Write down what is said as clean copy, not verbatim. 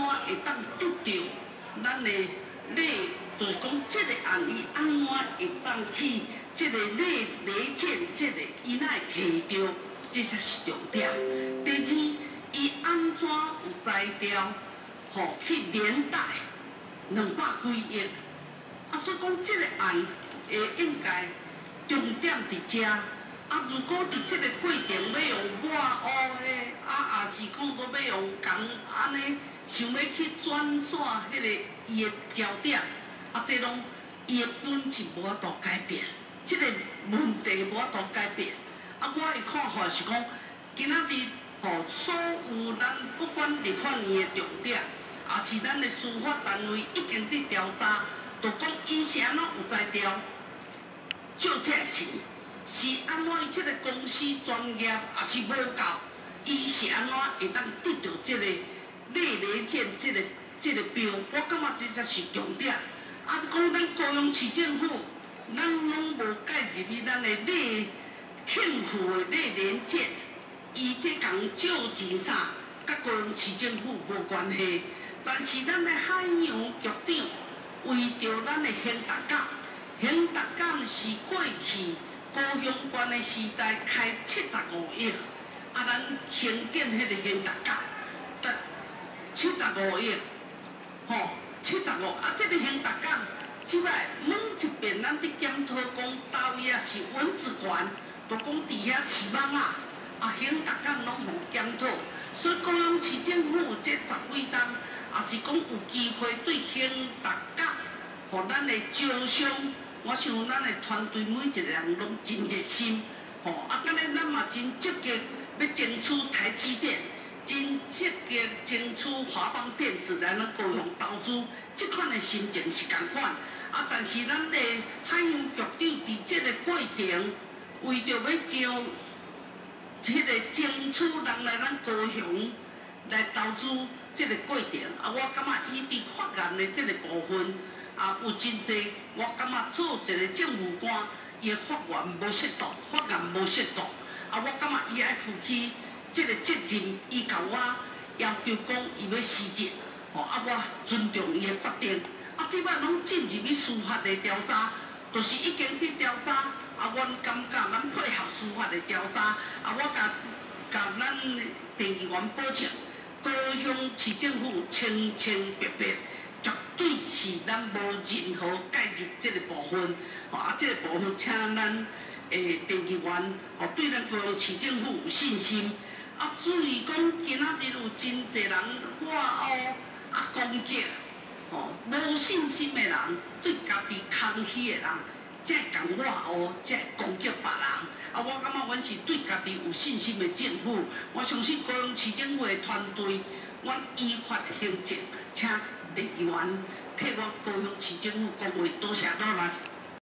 会当得到咱的礼，就是讲这个案伊安怎会当去这个礼券，这个伊哪会摕到，这才是重点。第二，伊安怎有才调，吼去连带200几亿，所以讲这个案会应该重点伫遮。如果伫这个过程要用外乌的，也是讲搁要用共安尼，想要去转线迄个伊的焦点，这拢伊的本质无法度改变，这个问题无法度改变。我的看法是讲，今仔日所有咱不管立法院的重点，也是咱的司法单位已经伫调查，就讲伊是安怎有才调，借这个钱。是安怎？伊即个公司专业也是无够，伊是安怎会当得到即个礼券即个标？我感觉这才是重点。讲咱高雄市政府，咱拢无介入去咱的庆贺的礼券，伊这共借钱啥，甲高雄市政府无关系。但是咱的海洋局长为着咱的兴达港，兴达港是过去。高雄县的时代开75亿，咱兴建迄个兴达港，得75亿，75，这个兴达港，即摆每一遍咱伫检讨讲，到位啊是蚊子馆，就讲伫遐饲蚊兴达港拢无检讨，所以高雄市政府这10位当，也是讲有机会对兴达港，互咱的招商。我想咱的团队每一个人拢真热心，今日咱嘛真积极要争取台积电，真积极争取华邦电子来咱高雄投资，这款的心情是同款。但是咱的海洋局长伫这个过程，为着要招迄个争取人来咱高雄来投资这个过程，我感觉伊伫发言的这个部分。有真济，我感觉做一个政务官，伊的发言无适当，发言无适当。我感觉伊爱负起这个责任，伊甲我要求讲伊要辞职，我尊重伊的决定。即摆拢进入去司法的调查，就是已经去调查。阮感觉咱配合司法的调查，我甲咱电议员保证，高雄市政府清清白白。绝对是咱无任何介入这个部分，这个部分请咱电议员对咱高雄市政府有信心。至于讲今仔日有真济人外乌攻击，无信心的人，对家己空虚的人，才会讲外乌，才会攻击别人。我感觉阮是对家己有信心的政府，我相信高雄市政府的团队，阮依法行政，请。电议员替我高雄市政府讲话，多谢多啦。